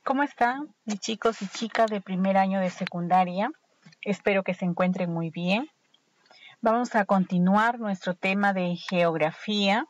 ¿Cómo están mis chicos y chicas de primer año de secundaria? Espero que se encuentren muy bien. Vamos a continuar nuestro tema de geografía.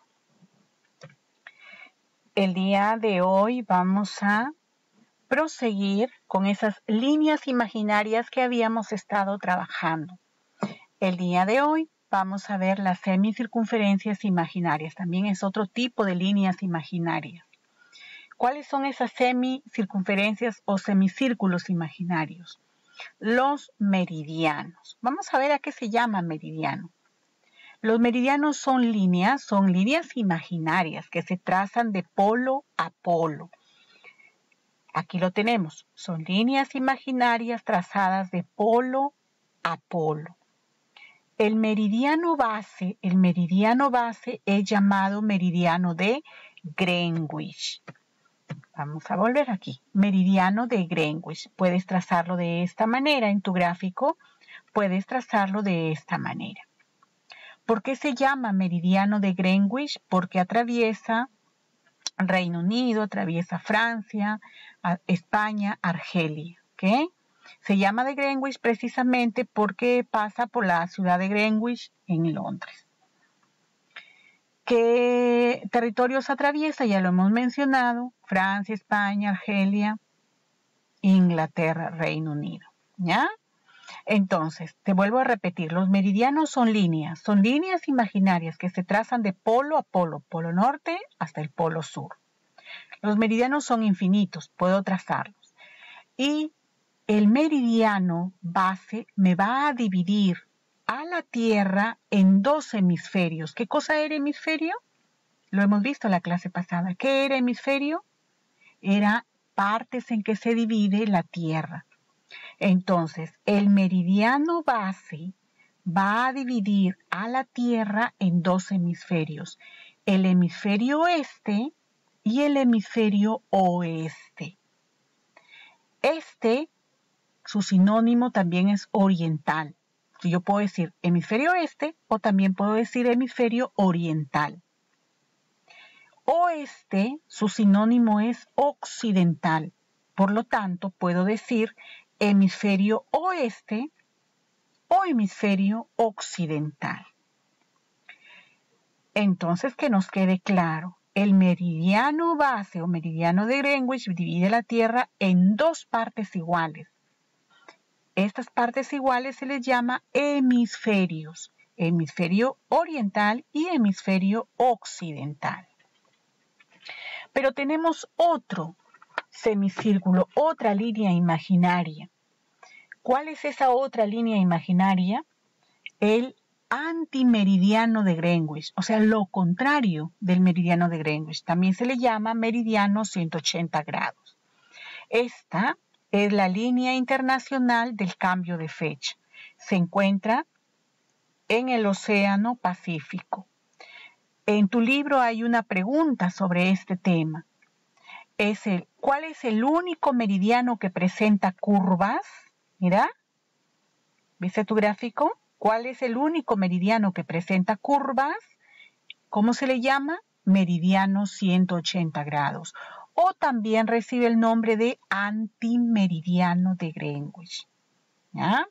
El día de hoy vamos a proseguir con esas líneas imaginarias que habíamos estado trabajando. El día de hoy vamos a ver las semicircunferencias imaginarias. También es otro tipo de líneas imaginarias. ¿Cuáles son esas semicircunferencias o semicírculos imaginarios? Los meridianos. Vamos a ver a qué se llama meridiano. Los meridianos son líneas imaginarias que se trazan de polo a polo. Aquí lo tenemos, son líneas imaginarias trazadas de polo a polo. El meridiano base es llamado meridiano de Greenwich. Vamos a volver aquí. Meridiano de Greenwich. Puedes trazarlo de esta manera en tu gráfico. Puedes trazarlo de esta manera. ¿Por qué se llama meridiano de Greenwich? Porque atraviesa Reino Unido, atraviesa Francia, España, Argelia. ¿Okay? Se llama de Greenwich precisamente porque pasa por la ciudad de Greenwich en Londres. ¿Qué territorios atraviesa? Ya lo hemos mencionado. Francia, España, Argelia, Inglaterra, Reino Unido. ¿Ya? Entonces, te vuelvo a repetir, los meridianos son líneas imaginarias que se trazan de polo a polo, polo norte hasta el polo sur. Los meridianos son infinitos, puedo trazarlos. Y el meridiano base me va a dividir a la Tierra en dos hemisferios. ¿Qué cosa era hemisferio? Lo hemos visto en la clase pasada. ¿Qué era hemisferio? Era partes en que se divide la Tierra. Entonces, el meridiano base va a dividir a la Tierra en dos hemisferios. El hemisferio este y el hemisferio oeste. Su sinónimo también es oriental. Yo puedo decir hemisferio este o también puedo decir hemisferio oriental. Oeste, su sinónimo es occidental. Por lo tanto, puedo decir hemisferio oeste o hemisferio occidental. Entonces, que nos quede claro, el meridiano base o meridiano de Greenwich divide la Tierra en dos partes iguales. Estas partes iguales se les llama hemisferios, hemisferio oriental y hemisferio occidental. Pero tenemos otro semicírculo, otra línea imaginaria. ¿Cuál es esa otra línea imaginaria? El antimeridiano de Greenwich, o sea, lo contrario del meridiano de Greenwich. También se le llama meridiano 180 grados. Esta es la línea internacional del cambio de fecha. Se encuentra en el Océano Pacífico. En tu libro hay una pregunta sobre este tema. ¿Cuál es el único meridiano que presenta curvas? Mira, ¿viste tu gráfico? ¿Cuál es el único meridiano que presenta curvas? ¿Cómo se le llama? Meridiano 180 grados. O también recibe el nombre de antimeridiano de Greenwich. ¿Ya?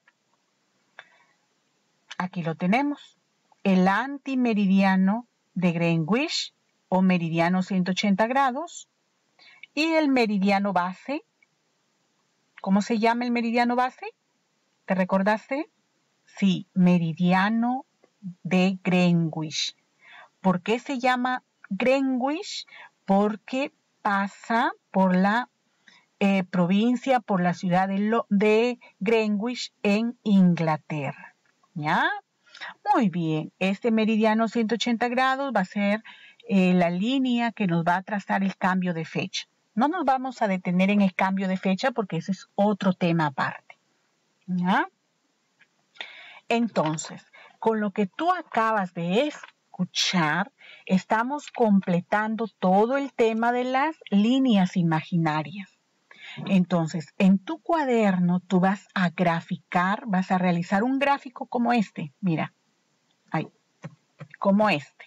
Aquí lo tenemos. El antimeridiano de Greenwich o meridiano 180 grados y el meridiano base. ¿Cómo se llama el meridiano base? ¿Te recordaste? Sí, meridiano de Greenwich. ¿Por qué se llama Greenwich? Porque pasa por la provincia, por la ciudad de Greenwich en Inglaterra. ¿Ya? Muy bien, este meridiano 180 grados va a ser la línea que nos va a trazar el cambio de fecha. No nos vamos a detener en el cambio de fecha porque ese es otro tema aparte. ¿Ya? Entonces, con lo que tú acabas de escuchar, estamos completando todo el tema de las líneas imaginarias. Entonces, en tu cuaderno tú vas a graficar, vas a realizar un gráfico como este. Mira, ahí, como este.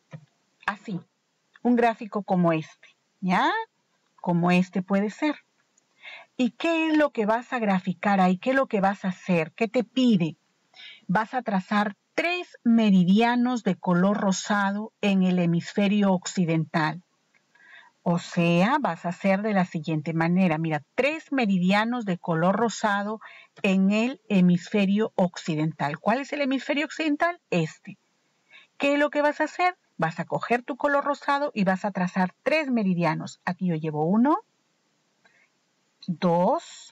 Así, un gráfico como este, ¿ya? Como este puede ser. ¿Y qué es lo que vas a graficar ahí? ¿Qué es lo que vas a hacer? ¿Qué te pide? Vas a trazar 3 meridianos de color rosado en el hemisferio occidental. O sea, vas a hacer de la siguiente manera. Mira, 3 meridianos de color rosado en el hemisferio occidental. ¿Cuál es el hemisferio occidental? Este. ¿Qué es lo que vas a hacer? Vas a coger tu color rosado y vas a trazar 3 meridianos. Aquí yo llevo 1, 2,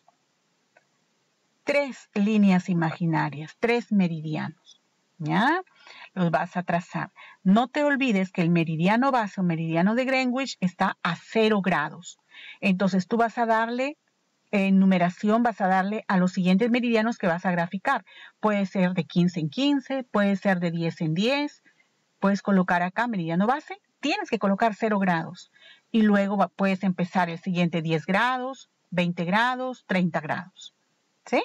3 líneas imaginarias, 3 meridianos. ¿Ya? Los vas a trazar. No te olvides que el meridiano base o meridiano de Greenwich está a 0 grados. Entonces tú vas a darle, en numeración vas a darle a los siguientes meridianos que vas a graficar. Puede ser de 15 en 15, puede ser de 10 en 10. Puedes colocar acá meridiano base, tienes que colocar 0 grados. Y luego puedes empezar el siguiente 10 grados, 20 grados, 30 grados. ¿Sí?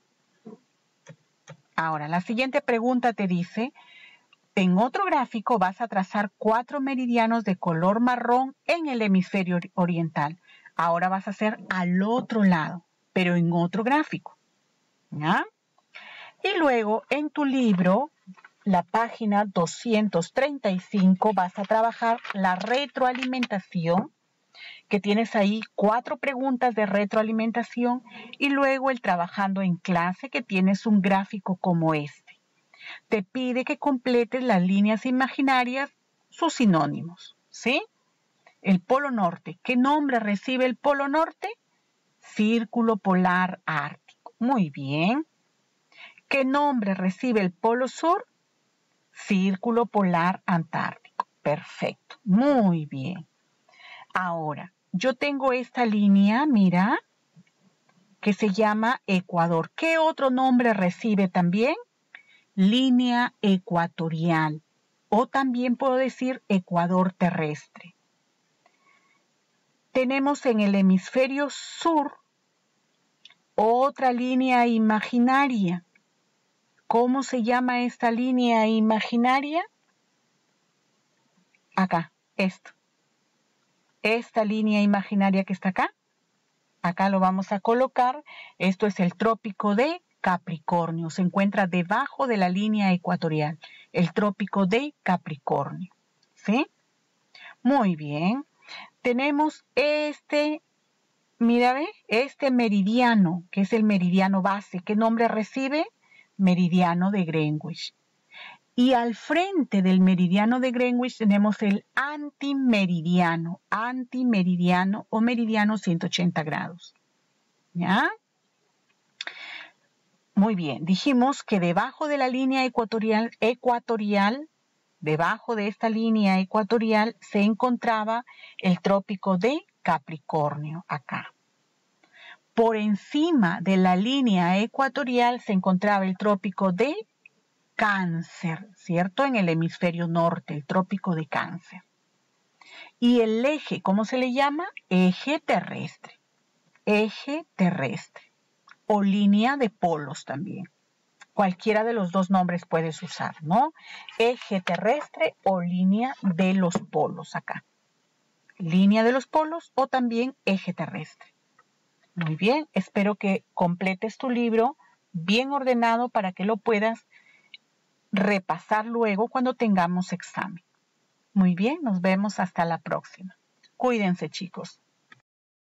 Ahora, la siguiente pregunta te dice, en otro gráfico vas a trazar 4 meridianos de color marrón en el hemisferio oriental. Ahora vas a hacer al otro lado, pero en otro gráfico. ¿Ya? Y luego en tu libro, la página 235, vas a trabajar la retroalimentación, que tienes ahí 4 preguntas de retroalimentación, y luego el trabajando en clase, que tienes un gráfico como este. Te pide que completes las líneas imaginarias, sus sinónimos, ¿sí? El polo norte. ¿Qué nombre recibe el polo norte? Círculo polar ártico. Muy bien. ¿Qué nombre recibe el polo sur? Círculo polar antártico. Perfecto. Muy bien. Ahora, yo tengo esta línea, mira, que se llama Ecuador. ¿Qué otro nombre recibe también? Línea ecuatorial. O también puedo decir Ecuador terrestre. Tenemos en el hemisferio sur otra línea imaginaria. ¿Cómo se llama esta línea imaginaria? Acá, esto. Esta línea imaginaria que está acá. Acá lo vamos a colocar. Esto es el trópico de Capricornio. Se encuentra debajo de la línea ecuatorial. El trópico de Capricornio. ¿Sí? Muy bien. Tenemos mira, ¿ve? Este meridiano, que es el meridiano base. ¿Qué nombre recibe? Meridiano de Greenwich. Y al frente del meridiano de Greenwich tenemos el antimeridiano o meridiano 180 grados. ¿Ya? Muy bien, dijimos que debajo de la línea ecuatorial, debajo de esta línea ecuatorial se encontraba el trópico de Capricornio, acá. Por encima de la línea ecuatorial se encontraba el trópico de Cáncer, ¿cierto? En el hemisferio norte, el trópico de Cáncer. Y el eje, ¿cómo se le llama? Eje terrestre. Eje terrestre. O línea de polos también. Cualquiera de los dos nombres puedes usar, ¿no? Eje terrestre o línea de los polos acá. Línea de los polos o también eje terrestre. Muy bien, espero que completes tu libro bien ordenado para que lo puedas repasar luego cuando tengamos examen. Muy bien, nos vemos hasta la próxima. Cuídense, chicos.